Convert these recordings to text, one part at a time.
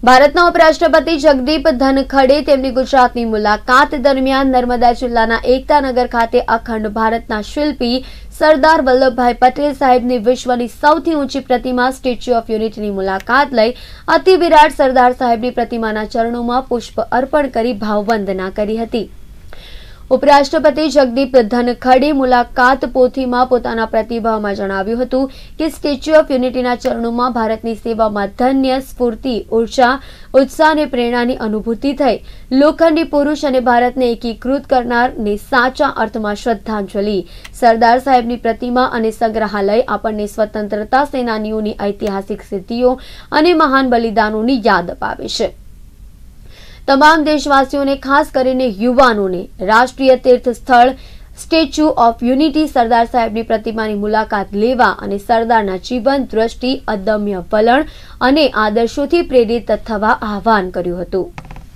ભારતના ઉપરાષ્ટ્રપતિ જગદીપ ધનખડે તેમની ગુજરાતની મુલાકાત દરમિયાન નર્મદા જિલ્લાના એકતાનગર ખાતે અખંડ ભારતના શિલ્પી સરદાર વલ્લભભાઈ પટેલ સાહેબની વિશ્વની સૌથી ઊંચી પ્રતિમા સ્ટેચ્યુ ઓફ યુનિટીની મુલાકાત લઈ અતિ વિરાટ સરદાર સાહેબની પ્રતિમાના ચરણોમાં પુષ્પ અર્પણ કરી ભાવવંદના કરી હતી। ઉપરાષ્ટ્રપતિ જગદીપ ધનખડે મુલાકાત પોથીમાં પોતાના પ્રતિભાવમાં જણાવ્યું હતું કે સ્ટેચ્યુ ઓફ યુનિટીના ચરણોમાં ભારતની સેવામાં ધન્ય સ્ફૂર્તિ ઉર્જા ઉત્સાહ અને પ્રેરણાની અનુભૂતિ થઈ। લોખંડી પુરુષ અને ભારતને એકીકૃત કરનારને સાચા અર્થમાં શ્રદ્ધાંજલિ। સરદાર સાહેબની પ્રતિમા અને સંગ્રહાલય આપણને સ્વતંત્રતા સેનાનીઓની ઐતિહાસિક સિદ્ધિઓ અને મહાન બલિદાનોની યાદ અપાવે છે। તમામ દેશવાસીઓને ખાસ કરીને યુવાનોને રાષ્ટ્રીય તીર્થ સ્થળ સ્ટેચ્યુ ઓફ યુનિટી સરદાર સાહેબની પ્રતિમાની મુલાકાત લેવા અને સરદારના જીવન દ્રષ્ટિ અદમ્ય વલણ અને આદર્શોથી પ્રેરિત થવા આહ્વાન કર્યું હતું।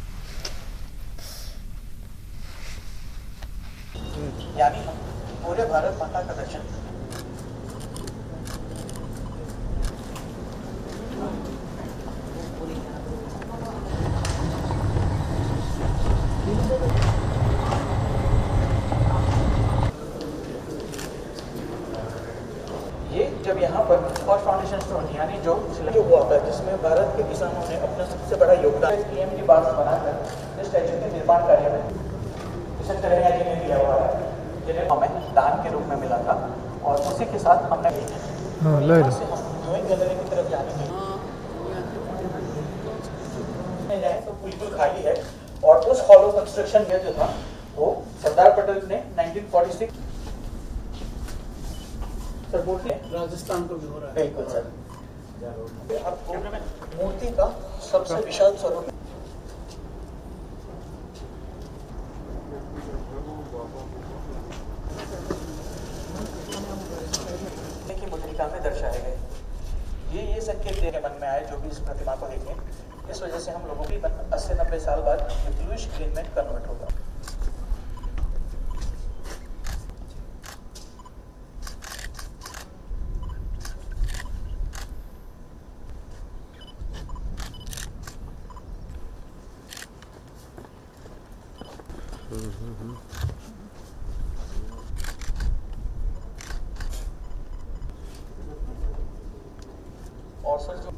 यानी पूरे भारत माता का दर्शन ये जब यहाँ पर फर्स्ट फाउंडेशन स्टोन यानी जो हुआ था जिसमें भारत के किसानों ने अपना सबसे बड़ा योगदान पीएम की बात बनाकर इस स्टैच्यू के निर्माण कार्य में किशन करेगा जी ने दिया हुआ है जिन्हें हमें दान के रूप में मिला था और उसी के साथ हमने गैलरी की तरफ जाने के तो बिल्कुल खाली है और उस हॉलो कंस्ट्रक्शन में जो था वो सरदार पटेल ने 1946 सर बोलते राजस्थान को भी हो रहा है। बिल्कुल सर, आपको मूर्ति का सबसे विशाल स्वरूप की मुद्रिका में दर्शाए गए। ये संकेत मेरे मन में आए जो भी इस प्रतिमा को देखें। इस वजह से हम लोगों की 80-90 साल बाद ब्लू स्क्रीन में कन्वर्ट होगा। और सर जो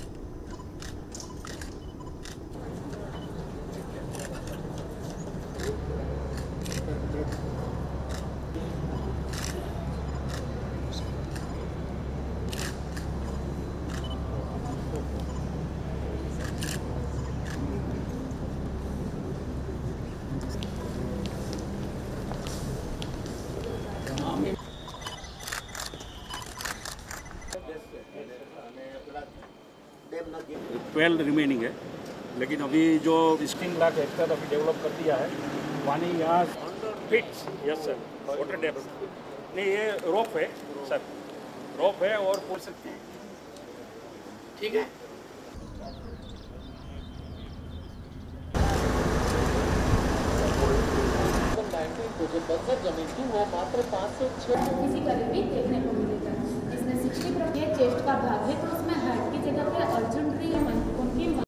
ट्वेल्व रिमेनिंग है, लेकिन अभी जो 16 लाख हेक्टेयर अभी डेवलप कर दिया है। पानी यहाँ fits, yes sir, water depth नहीं, ये रोप है सर, रोप है और पूछ सकते हैं। ठीक है, जो बंजर जमीन थी वो मात्र 5 से 6 किसी का भी देखने को मिलेगा जिसमें 60% चेस्ट का भाग है तो उसमें हार्ट की जगह पे अर्जेंट्री